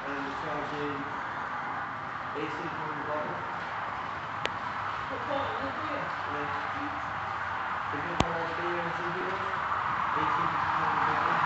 and we're charging 18 pound a bottle. What bottle of beer? Yeah. If you have beer and something else, 18 pound a bottle.